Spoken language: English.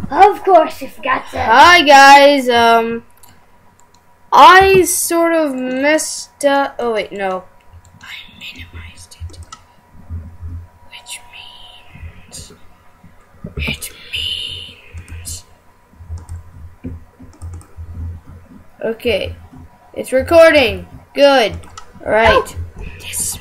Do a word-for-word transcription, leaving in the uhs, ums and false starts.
Of course, you forgot to. Hi guys, um, I sort of messed up. Oh wait, no, I minimized it, which means it means okay, it's recording. Good. All right. Oh. This